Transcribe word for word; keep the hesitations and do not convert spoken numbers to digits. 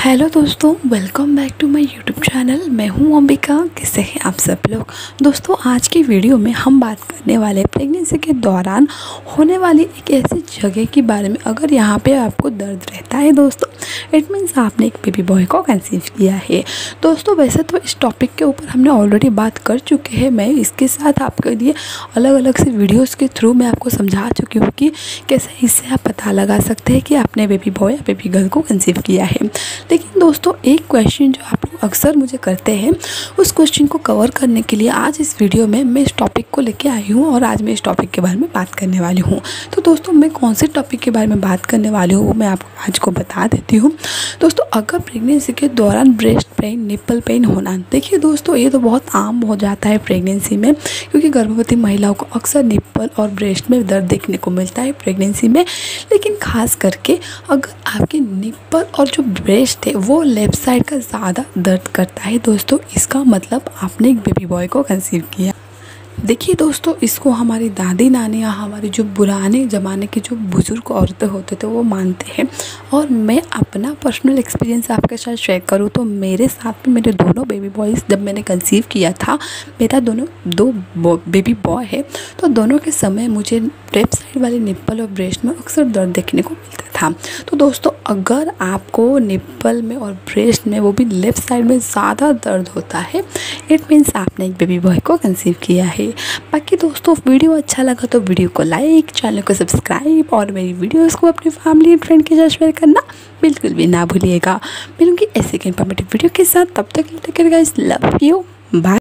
Hello दोस्तों, welcome back to my YouTube channel. मैं हूं अंबिका। कैसे हैं आप सब लोग। दोस्तों, आज की वीडियो में हम बात करने वाले प्रेगनेंसी के दौरान होने वाली एक ऐसी जगह के बारे में। अगर यहाँ पे आपको दर्द रहता है दोस्तों, इट मीन्स आपने एक बेबी बॉय को कंसीव किया है। दोस्तों, वैसे तो इस टॉपिक के ऊपर हमने ऑलरेडी बात कर चुके हैं। मैं इसके साथ आपके लिए अलग अलग से वीडियोज़ के थ्रू मैं आपको समझा चुकी हूँ कि कैसे इससे आप पता लगा सकते हैं कि आपने बेबी बॉय या बेबी गर्ल को कंसीव किया है। लेकिन दोस्तों, एक क्वेश्चन जो आप लोग अक्सर मुझे करते हैं, उस क्वेश्चन को कवर करने के लिए आज इस वीडियो में मैं इस टॉपिक को लेके आई हूँ और आज मैं इस टॉपिक के बारे में बात करने वाली हूँ। तो दोस्तों, मैं कौन से टॉपिक के बारे में बात करने वाली हूँ वो मैं आपको आज को बता देती हूँ। दोस्तों, अगर प्रेगनेंसी के दौरान ब्रेस्ट पेन, निपल पेन होना, देखिए दोस्तों, ये तो बहुत आम हो जाता है प्रेगनेंसी में, क्योंकि गर्भवती महिलाओं को अक्सर निपल और ब्रेस्ट में दर्द देखने को मिलता है प्रेगनेंसी में। लेकिन खास करके अगर आपके निपल और जो ब्रेस्ट है वो लेफ़्ट साइड का ज़्यादा दर्द करता है दोस्तों, इसका मतलब आपने एक बेबी बॉय को कंसीव किया। देखिए दोस्तों, इसको हमारी दादी नानी या हमारी जो पुराने ज़माने की जो बुज़ुर्ग औरतें होते थे वो मानते हैं। और मैं अपना पर्सनल एक्सपीरियंस आपके साथ शेयर करूँ तो मेरे साथ में मेरे दोनों बेबी बॉयज़, जब मैंने कंसीव किया था, मेरा दोनों दो बेबी बॉय है, तो दोनों के समय मुझे लेफ्ट साइड वाले निप्पल और ब्रेस्ट में अक्सर दर्द देखने को मिलता था। तो दोस्तों, अगर आपको निप्पल में और ब्रेस्ट में, वो भी लेफ़्ट साइड में ज़्यादा दर्द होता है, इट मीन्स आपने एक बेबी बॉय को कंसीव किया है। बाकी दोस्तों, वीडियो अच्छा लगा तो वीडियो को लाइक, चैनल को सब्सक्राइब और मेरी वीडियोस को अपनी फैमिली एंड फ्रेंड के साथ शेयर करना बिल्कुल भी ना भूलिएगा। मिलूंगी ऐसे के इंफॉर्मेटिव वीडियो के साथ। तब तक take care guys, love you, bye.